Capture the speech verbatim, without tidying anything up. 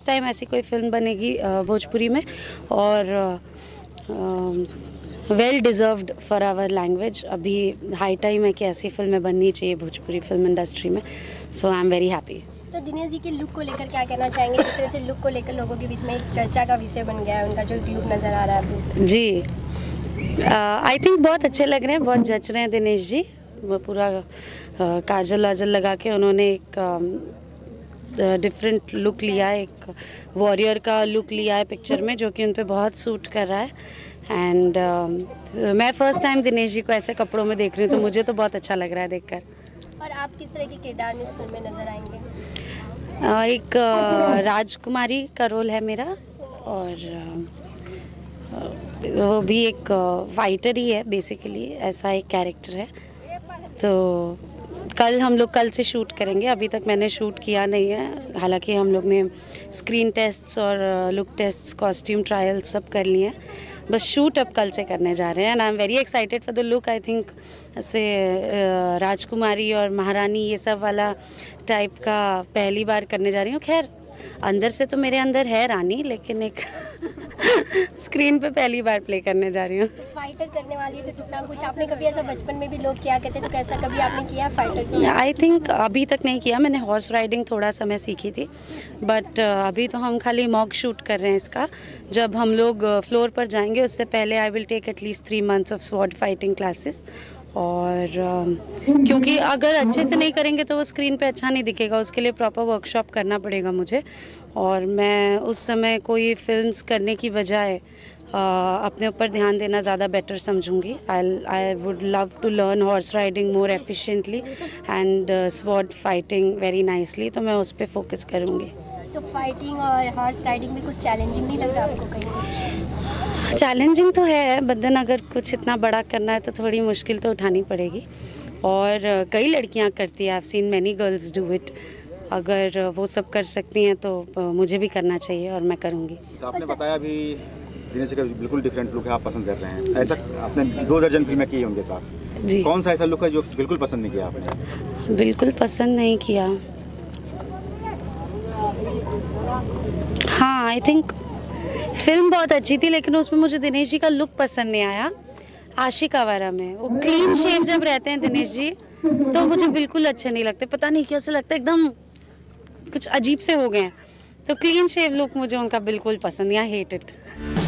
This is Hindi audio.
टाइम ऐसी कोई फिल्म बनेगी भोजपुरी में और well deserved for our language. अभी हाई टाइम है कि ऐसी फिल्में बननी चाहिए भोजपुरी फिल्म इंडस्ट्री में। So I am very happy. तो दिनेश जी के लुक को लेकर क्या कहना चाहेंगे? जिस तरह से लुक को लेकर लोगों के बीच में एक चर्चा का विषय बन गया है, उनका जो लुक नज़र आ रहा है जी, आई uh, थिंक बहुत अच्छे लग रहे हैं, बहुत जच रहे हैं दिनेश जी। वो पूरा uh, काजल वाजल लगा के उन्होंने एक डिफरेंट uh, लुक लिया है, एक वॉरियर का लुक लिया है पिक्चर में, जो कि उन पे बहुत सूट कर रहा है। एंड uh, मैं फ़र्स्ट टाइम दिनेश जी को ऐसे कपड़ों में देख रही हूँ, तो मुझे तो बहुत अच्छा लग रहा है देखकर। और आप किस तरह के किरदार में इस फिल्म में नज़र आएंगे? uh, एक uh, राजकुमारी का रोल है मेरा, और uh, वो भी एक फाइटर ही है बेसिकली, ऐसा एक कैरेक्टर है। तो कल हम लोग कल से शूट करेंगे, अभी तक मैंने शूट किया नहीं है। हालांकि हम लोग ने स्क्रीन टेस्ट्स और लुक टेस्ट्स, कॉस्ट्यूम ट्रायल सब कर लिए हैं, बस शूट अब कल से करने जा रहे हैं। And I am very excited for the look. I think ऐसे राजकुमारी और महारानी ये सब वाला टाइप का पहली बार करने जा रही हूँ। खैर अंदर से तो मेरे अंदर है रानी, लेकिन एक स्क्रीन पे पहली बार प्ले करने जा रही हूँ। तो फाइटर करने वाली है, तो कितना कुछ आपने कभी ऐसा बचपन में भी लोग किया करते, तो कैसा कभी आपने किया फाइटर? आई थिंक अभी तक नहीं किया। मैंने हॉर्स राइडिंग थोड़ा सा मैं सीखी थी, बट uh, अभी तो हम खाली मॉक शूट कर रहे हैं इसका। जब हम लोग फ्लोर पर जाएंगे उससे पहले I will take at least three months of sword fighting classes. और uh, क्योंकि अगर अच्छे से नहीं करेंगे तो वो स्क्रीन पे अच्छा नहीं दिखेगा, उसके लिए प्रॉपर वर्कशॉप करना पड़ेगा मुझे। और मैं उस समय कोई फिल्म्स करने की बजाय uh, अपने ऊपर ध्यान देना ज़्यादा बेटर समझूंगी। I I would love to learn horse riding more efficiently and sword fighting very nicely, तो मैं उस पर फोकस करूँगी। तो फाइटिंग और हॉर्स राइडिंग में कुछ चैलेंजिंग नहीं लग रहा आपको कहीं? चैलेंजिंग तो है, बट देन अगर कुछ इतना बड़ा करना है तो थोड़ी मुश्किल तो उठानी पड़ेगी। और कई लड़कियां करती हैं, I have seen many girls do it. अगर वो सब कर सकती हैं तो मुझे भी करना चाहिए और मैं करूँगी। आपने बताया भी दिनेश जी का बिल्कुल डिफरेंट लुक है, आप पसंद कर रहे हैं। ऐसा आपने दो दर्जन फिल्में की उनके साथ जी, कौन सा ऐसा लुक है जो बिल्कुल पसंद नहीं किया आपने? बिल्कुल पसंद नहीं किया, हाँ आई थिंक फिल्म बहुत अच्छी थी, लेकिन उसमें मुझे दिनेश जी का लुक पसंद नहीं आया। आशिक आवारा में वो क्लीन शेव जब रहते हैं दिनेश जी, तो मुझे बिल्कुल अच्छे नहीं लगते। पता नहीं कैसे लगता है, एकदम कुछ अजीब से हो गए हैं। तो क्लीन शेव लुक मुझे उनका बिल्कुल पसंद नहीं, आई हेट इट।